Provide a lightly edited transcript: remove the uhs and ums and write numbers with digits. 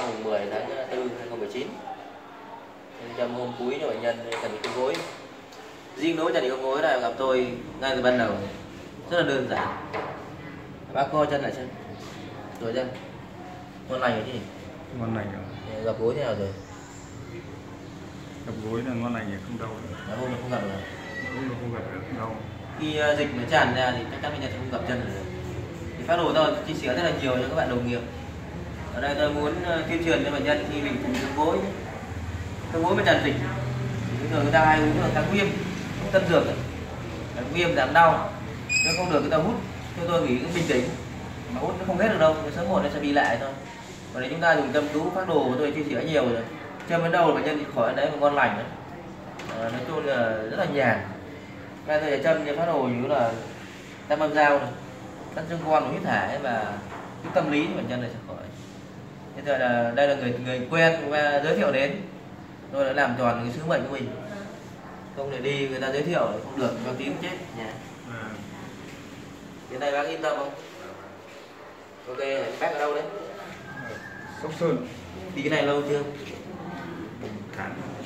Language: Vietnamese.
mùng 10 tháng 4 2019. Châm hôm cuối cho bệnh nhân tràn dịch khớp gối. Riêng đối với tràn dịch khớp gối này gặp tôi ngay từ ban đầu rất là đơn giản. Bác co chân lại xem. Rồi chân. Ngon lành rồi chứ? Ngon lành rồi. Gặp gối thế nào rồi? Gặp gối là ngon lành thì không đau nữa. Hôm nó không gặp được. Hôm nó không gặp được không đau. Khi dịch nó tràn ra thì chắc chắn bệnh nhân sẽ không gặp chân nữa. Thì phác đồ tôi chia sẻ rất là nhiều cho các bạn đồng nghiệp. Ở đây tôi muốn tuyên truyền cho bệnh nhân khi mình dùng khớp gối. Khớp gối mà tràn dịch thì thường người ta hay uống là kháng viêm, tân dược ấy. Viêm giảm đau. Nếu không được người ta hút. Theo tôi nghĩ bình tĩnh. Mà hút nó không hết được đâu, sớm muộn nó sẽ đi lại thôi. Còn nếu chúng ta dùng châm cứu phác đồ của tôi chia sẻ nhiều rồi. Châm đến đâu là bệnh nhân thì khỏi đấy mà ngon lành đấy. Nói chung là rất là nhàn. Bây giờ châm như phác đồ như là tam âm dao này, cắt xương con, huyết thải và cái tâm lý thì bệnh nhân này sẽ khỏi. Thế giờ là đây là người quen và giới thiệu đến, tôi đã làm tròn cái sứ mệnh của mình. Không để đi người ta giới thiệu không được cho tím chết nhà. Cái này bác yên tâm không? Ok, bác ở đâu đấy? Sóc Sơn. Đi cái này lâu chưa? 1 tháng.